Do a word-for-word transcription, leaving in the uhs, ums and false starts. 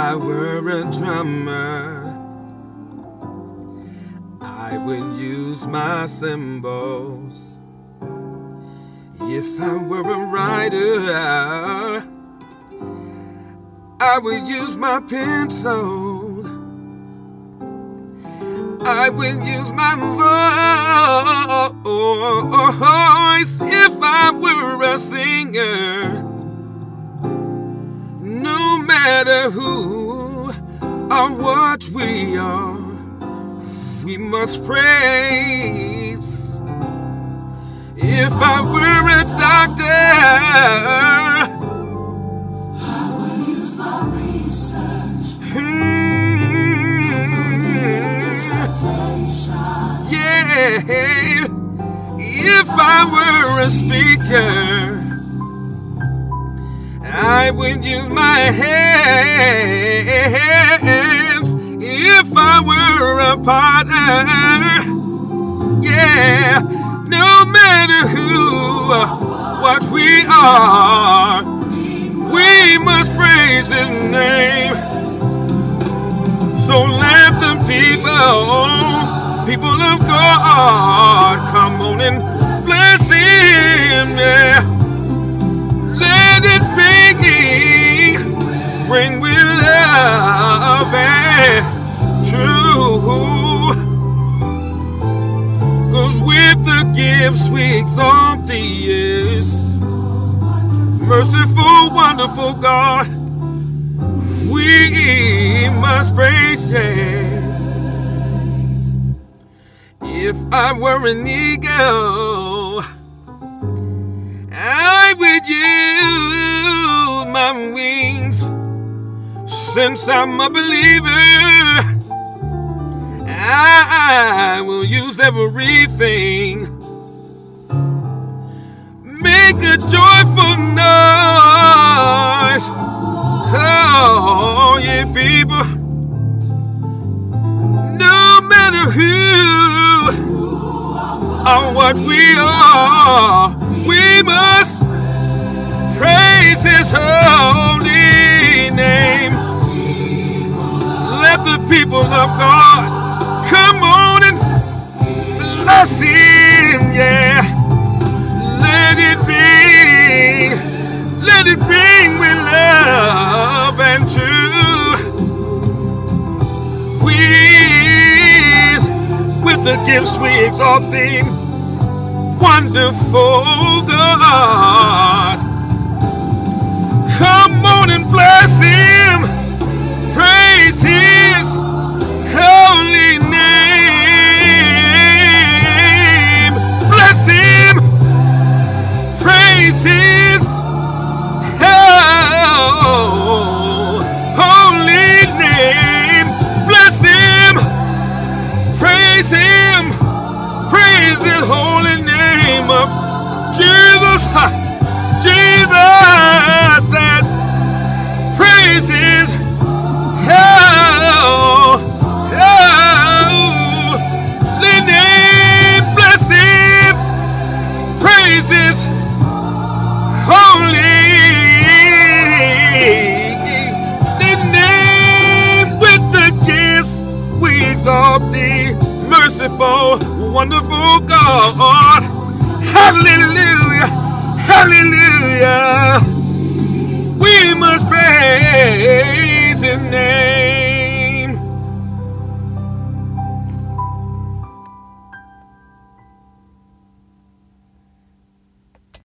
I were a drummer, I would use my cymbals. If I were a writer, I would use my pencil. I would use my voice. If I were a singer, no matter who or what we are, we must praise. If I were a doctor, I would use my research. Hmm, dissertation. yeah. If I were a speaker, I would use my hands. If I were a partner, yeah, no matter who, what we are, we must praise His name. So let the people, people of God, come on and bless Him, yeah. Let it bring, bring with love and true. Cause with the gifts we exalt Thee, yes. Merciful, wonderful God, we must praise, yes. If I were an eagle, I would use my wings. Since I'm a believer, I will use everything. Make a joyful noise. Oh, yeah, people. No matter who or what we are, we must praise His holy name. Let the people of God come on and bless Him, yeah. Let it be, let it bring with love and truth. With, with the gifts we exalt Thee, wonderful God. Come on and bless Him, praise His holy name. Bless Him, praise His holy name. Bless Him, praise Him, praise His holy name of Jesus. Jesus said, praise His holy name. Bless Him, praise His holy name. With the gifts we exalt Thee, merciful, wonderful God. Hallelujah, hallelujah. We must praise His name.